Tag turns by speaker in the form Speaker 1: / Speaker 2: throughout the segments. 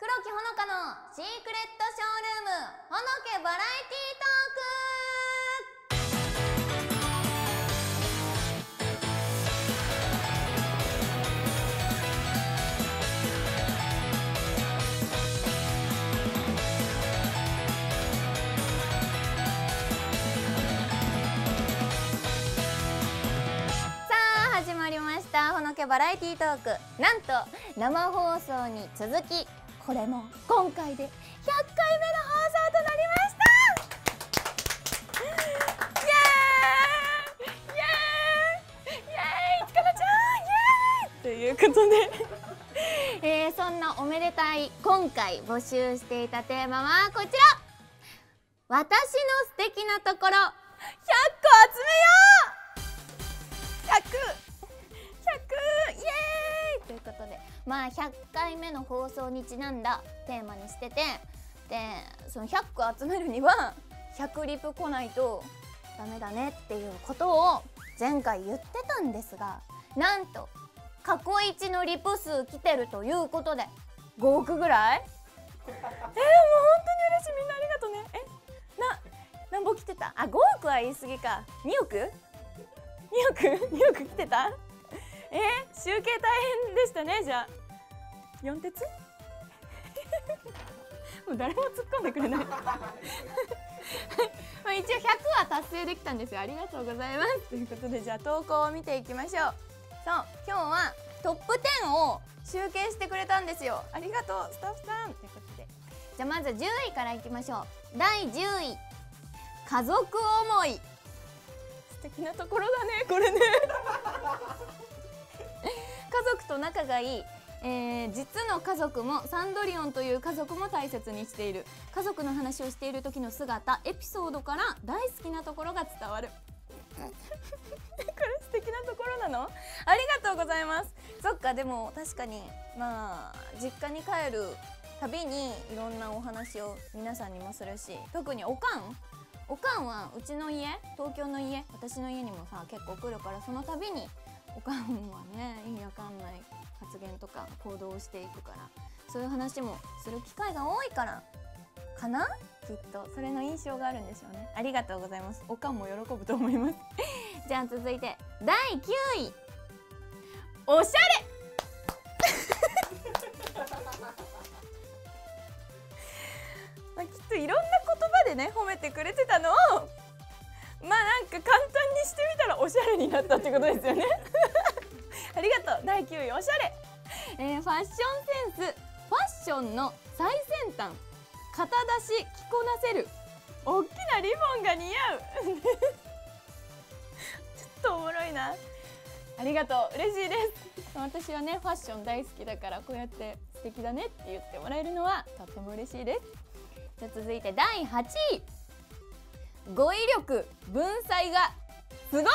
Speaker 1: 黒木ほのかのシークレットショールームほのけバラエティートーク。さあ始まりました、ほのけバラエティートーク。なんと生放送に続き、これも今回で100回目の放送となりました。イエーイイエーイイエーイちかなちゃんイエーイということでそんなおめでたい今回募集していたテーマはこちら、私の素敵なところ100個集めよう。100イエーイということで、まあ100回目の放送にちなんだテーマにしてて、でその100個集めるには100リプ来ないとダメだねっていうことを前回言ってたんですが、なんと過去一のリプ数来てるということで5億ぐらいもう本当に嬉しい。みんなありがとうね。何本来てた？あ、5億は言い過ぎか。2億？2億来てた？集計大変でしたね。じゃあ4鉄もう誰も突っ込んでくれないまあ一応100は達成できたんですよ。ありがとうございますということで、じゃあ投稿を見ていきましょう。そう、今日はトップ10を集計してくれたんですよ。ありがとうスタッフさんということで、じゃあまず10位からいきましょう。第10位、家族思い。素敵なところだねこれね家族と仲がいい、実の家族もサンドリオンという家族も大切にしている。家族の話をしている時の姿、エピソードから大好きなところが伝わるこれ素敵なところなの？ありがとうございます。そっか、でも確かにまあ実家に帰るたびにいろんなお話を皆さんにもするし、特におかんはうちの家、東京の家、私の家にもさ結構来るから、その度におかんはね、意味わかんない発言とか行動をしていくから、そういう話もする機会が多いからかな、きっとそれの印象があるんでしょうね。ありがとうございます。おかんも喜ぶと思いますじゃあ続いて第9位、おしゃれまあ、きっといろんな言葉でね褒めてくれてたのを、まあなんか簡単にしてみたらおしゃれになったってことですよねありがとう。第9位、おしゃれ。ファッションセンス、ファッションの最先端、肩出し着こなせる、大きなリボンが似合うちょっとおもろいな。ありがとう、嬉しいです。私はねファッション大好きだから、こうやって素敵だねって言ってもらえるのはとっても嬉しいです。じゃあ続いて第8位、語彙力、文才がすごい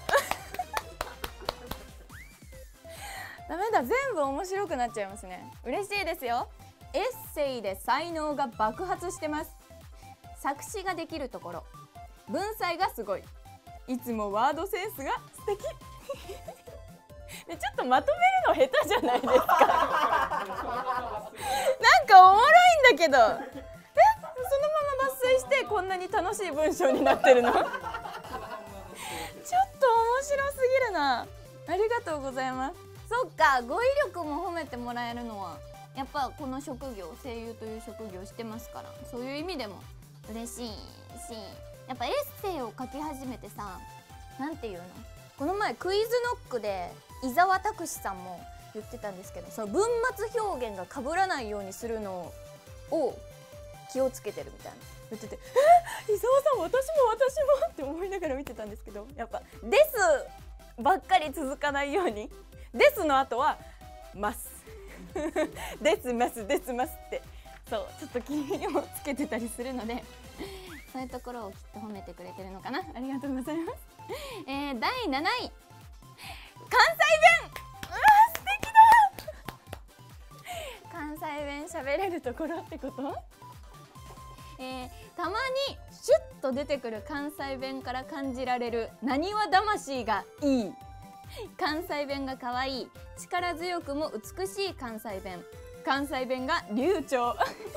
Speaker 1: ダメだ、全部面白くなっちゃいますね。嬉しいですよ。エッセイで才能が爆発してます。作詞ができるところ、文才がすごい、いつもワードセンスが素敵でちょっとまとめるの下手じゃないですかなんかおもろいんだけど、そのまま抜粋してこんなに楽しい文章になってるのちょっと面白すぎるな。ありがとうございます。そっか、語彙力も褒めてもらえるのはやっぱこの職業、声優という職業してますから、そういう意味でも嬉しいし、やっぱエッセイを書き始めてさ、なんていうの、この前クイズノックで伊沢拓司さんも言ってたんですけど、その文末表現が被らないようにするのを気をつけてるみたいな言ってて、伊沢さん私もって思いながら見てたんですけど、やっぱ「です」ばっかり続かないように、「です」の後は「ます」ですますですますって、そうちょっと気をつけてたりするのでそういうところをきっと褒めてくれてるのかな。ありがとうございます第7位、関西弁。素敵だ関西弁喋れるところってこと？たまにシュッと出てくる関西弁から感じられるなにわ魂がいい。関西弁が可愛い、力強くも美しい関西弁。 関西弁が流暢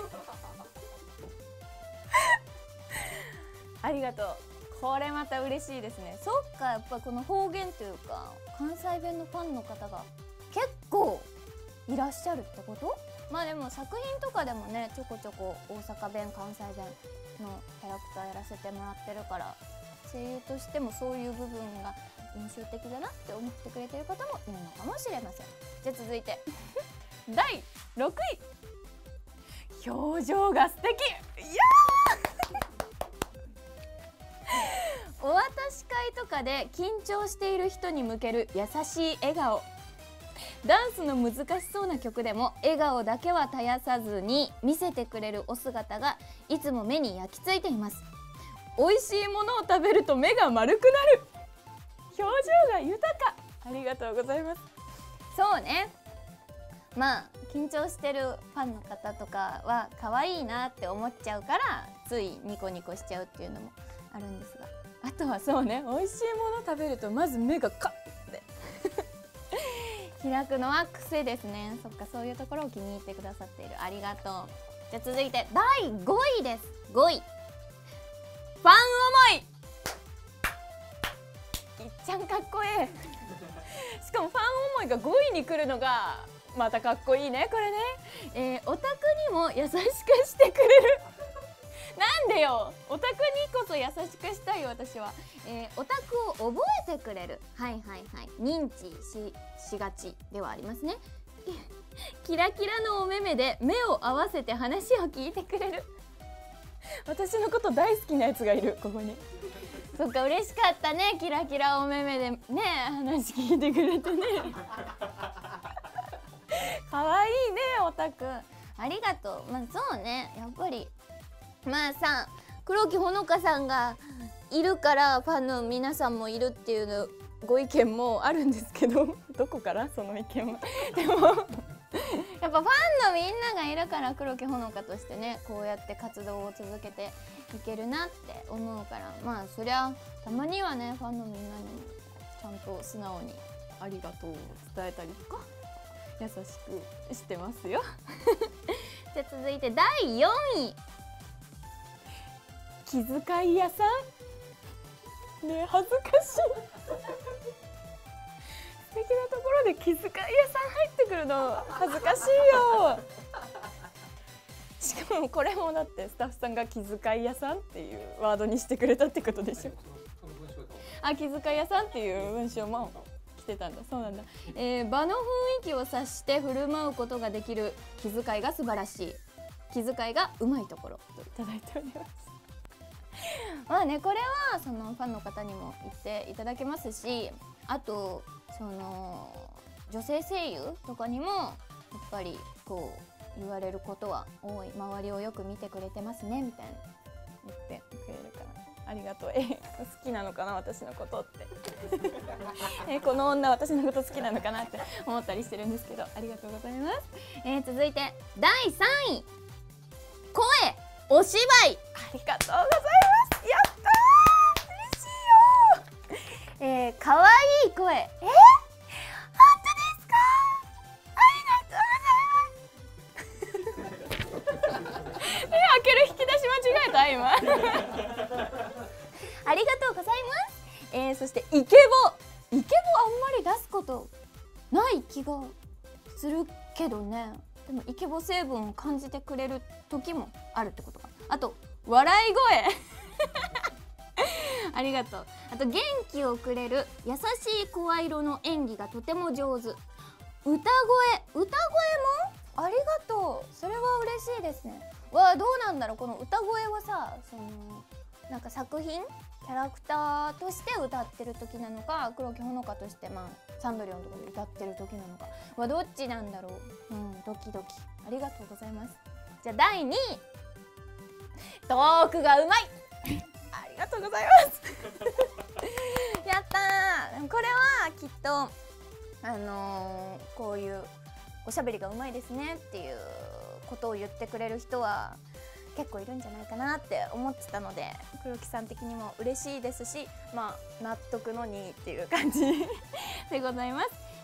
Speaker 1: ありがとう。これまた嬉しいですね。そっか、やっぱこの方言というか関西弁のファンの方が結構いらっしゃるってこと？まあでも作品とかでもね、ちょこちょこ大阪弁関西弁のキャラクターやらせてもらってるから、声優としてもそういう部分が印象的だなって思ってくれてる方もいるのかもしれません。じゃあ続いて第6位、表情が素敵。いやお渡し会とかで緊張している人に向ける優しい笑顔。ダンスの難しそうな曲でも笑顔だけは絶やさずに見せてくれるお姿がいつも目に焼き付いています。美味しいものを食べると目が丸くなる。表情が豊か。ありがとうございます。そうね、まあ緊張してるファンの方とかは可愛いなって思っちゃうからついニコニコしちゃうっていうのもあるんですが、あとはそうね、美味しいもの食べるとまず目がカッて開くのは癖ですね。そっか、そういうところを気に入ってくださっている。ありがとう。じゃあ続いて第5位です。5位、ファン思い。いっちゃんかっこいいしかもファン思いが5位に来るのがまたかっこいいね。これね、オタクにも優しくしてくれるなんでよ、オタクにこそ優しくしたい私は。オタクを覚えてくれる。はいはいはい、認知 しがちではありますねキラキラのお目目で目を合わせて話を聞いてくれる私のこと大好きなやつがいるここに。そっか、嬉しかったね、キラキラお目目でね話聞いてくれてねかわいいねオタク、ありがとう。まあそうね、やっぱりまあさ、黒木ほのかさんがいるからファンの皆さんもいるっていうのご意見もあるんですけどどこからその意見はでもやっぱファンのみんながいるから黒木ほのかとしてね、こうやって活動を続けていけるなって思うから、まあそりゃたまにはねファンのみんなにもちゃんと素直にありがとうを伝えたりとか優しくしてますよじゃあ続いて第4位、気遣い屋さんねえ、恥ずかしい素敵なところで気遣い屋さん入ってくるの恥ずかしいよしかもこれもだってスタッフさんが気遣い屋さんっていうワードにしてくれたってことでしょあ、気遣い屋さんっていう文章も来てたんだ。そうなんだ。場の雰囲気を察して振る舞うことができる気遣いが素晴らしい。気遣いがうまいところといただいておりますまあね、これはそのファンの方にも言っていただけますし、あとその女性声優とかにもやっぱりこう言われることは多い。周りをよく見てくれてますねみたいな言ってくれるから、ありがとう。好きなのかな私のことってこの女私のこと好きなのかなって思ったりしてるんですけど、ありがとうございます。続いて第3位、声お芝居。ありがとうございます。やったー、嬉しいよ。可愛い声。本当ですか？ありがとうございます。開ける引き出し間違えた今ありがとうございます。そしてイケボ。イケボあんまり出すことない気がするけどね。でもイケボ成分を感じてくれる時もあるってことか。あと笑い声ありがとう。あと元気をくれる優しい声色の演技がとても上手。歌声もありがとう。それは嬉しいですね。わあ、どうなんだろう、この歌声はさ、そのなんか作品キャラクターとして歌ってる時なのか、黒木ほのかとしてまあサンドリオンとかで歌ってる時なのかはどっちなんだろう。ドキドキ。ありがとうございます。じゃあ第2位、トークがうまいありがとうございますやったー。これはきっとこういうおしゃべりがうまいですねっていうことを言ってくれる人は結構いるんじゃないかなって思ってたので、黒木さん的にも嬉しいですし、まあ納得の2位っていう感じでございます。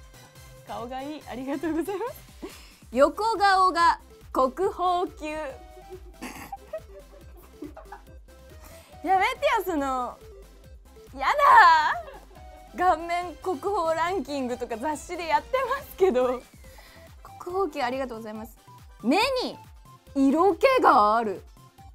Speaker 1: 顔がいい、ありがとうございます。横顔が国宝級やめてよ、そのやだー、顔面国宝ランキングとか雑誌でやってますけど、国宝級ありがとうございます。目に色気がある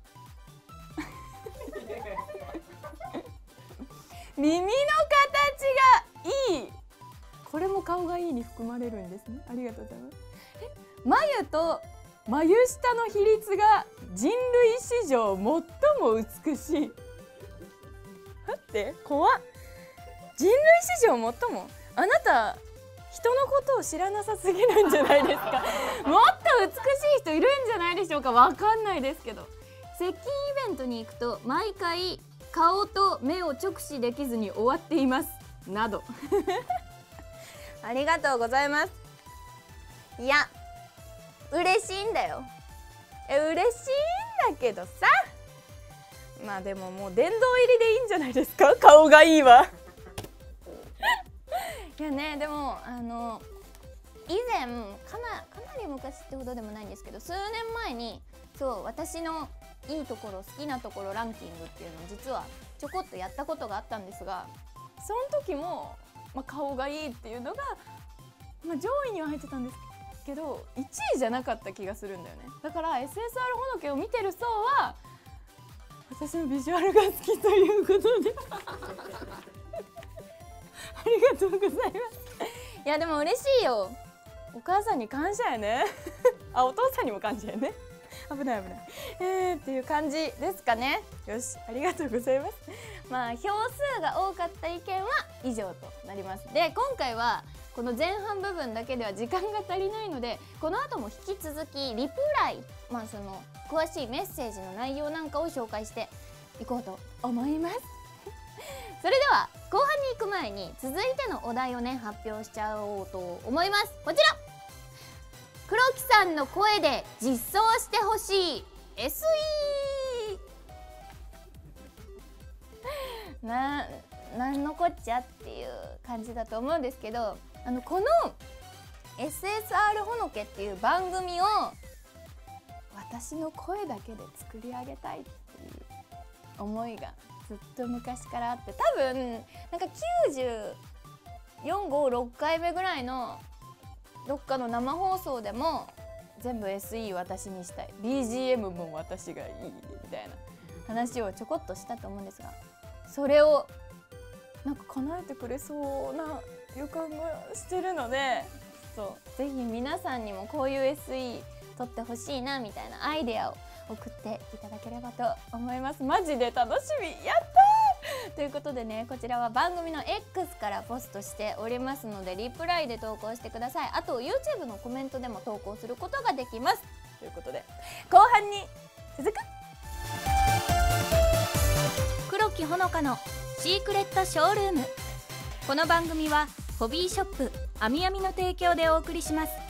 Speaker 1: 耳の形がいい、これも顔がいいに含まれるんですね。ありがとうございます。眉と眉下の比率が人類史上最も美しい。待って怖っ、人類史上最も、あなた人のことを知らなさすぎるんじゃないですかもっと美しい人いるんじゃないでしょうか。わかんないですけど、接近イベントに行くと毎回顔と目を直視できずに終わっていますなどありがとうございます。いや嬉しいんだよ、嬉しいんだけどさ、まあでももう殿堂入りでいいんじゃないですか、顔がいいわいやね、でも以前かなり昔ってほどでもないんですけど、数年前にそう私のいいところ好きなところランキングっていうのを実はちょこっとやったことがあったんですが、その時も、顔がいいっていうのが、上位には入ってたんですけど1位じゃなかった気がするんだよね。だから SSR ほのけを見てる層は私のビジュアルが好きということでありがとうございます。いやでも嬉しいよ、お母さんに感謝やねあ、お父さんにも感謝やね危ない危ないっていう感じですかね。よし、ありがとうございます。票数が多かった意見は以上となります。で今回はこの前半部分だけでは時間が足りないので、この後も引き続きリプライ、その詳しいメッセージの内容なんかを紹介していこうと思いますそれでは後半に行く前に続いてのお題をね発表しちゃおうと思います。こちら、黒木さんの声で実装してほしい SE なんのこっちゃっていう感じだと思うんですけど、この SSR ほのけっていう番組を私の声だけで作り上げたいっていう思いがずっと昔からあって、多分なんか94、5、6回目ぐらいのどっかの生放送でも全部 SE 私にしたい、 BGM も私がいいみたいな話をちょこっとしたと思うんですが、それをなんか叶えてくれそうな予感がしてるので、ぜひ皆さんにもこういう SE 撮ってほしいなみたいなアイデアを送っていただければと思います。マジで楽しみ、やったーということでね、こちらは番組の X からポストしておりますので、リプライで投稿してください。あと YouTube のコメントでも投稿することができます。ということで後半に続く黒木ほのかのシークレットショールーム。この番組はホビーショップあみあみの提供でお送りします。